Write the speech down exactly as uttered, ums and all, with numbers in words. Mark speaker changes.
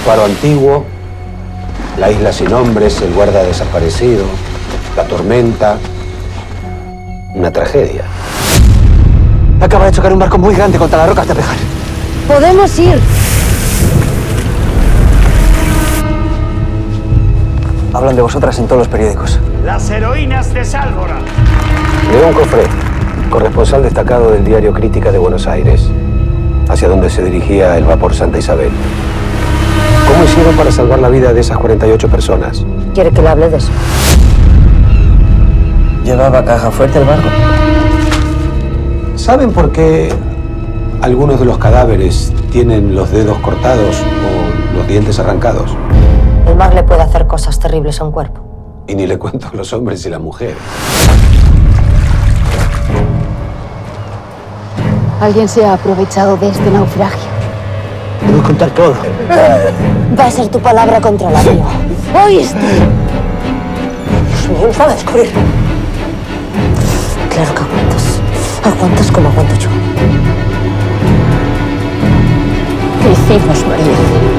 Speaker 1: faro antiguo, la isla sin nombres, el guarda desaparecido, la tormenta. Una tragedia.
Speaker 2: Acaba de chocar un barco muy grande contra las rocas de Pejar.
Speaker 3: Podemos ir.
Speaker 2: Hablan de vosotras en todos los periódicos.
Speaker 4: Las heroínas de Sálvora.
Speaker 1: León Cofré, corresponsal destacado del diario Crítica de Buenos Aires, hacia donde se dirigía el vapor Santa Isabel. ¿Cómo hicieron para salvar la vida de esas cuarenta y ocho personas?
Speaker 3: ¿Quiere que le hable de eso?
Speaker 2: ¿Llevaba caja fuerte el barco?
Speaker 1: ¿Saben por qué algunos de los cadáveres tienen los dedos cortados o los dientes arrancados?
Speaker 3: El mar le puede hacer cosas terribles a un cuerpo.
Speaker 1: Y ni le cuento a los hombres y las mujeres.
Speaker 3: Alguien se ha aprovechado de este naufragio.
Speaker 2: Puedo contar todo.
Speaker 3: Va a ser tu palabra contra la mía. ¿Oíste?
Speaker 2: Dios mío, va a descubrir.
Speaker 3: Claro que aguantas. Aguantas como aguanto yo. ¿Qué hicimos, María?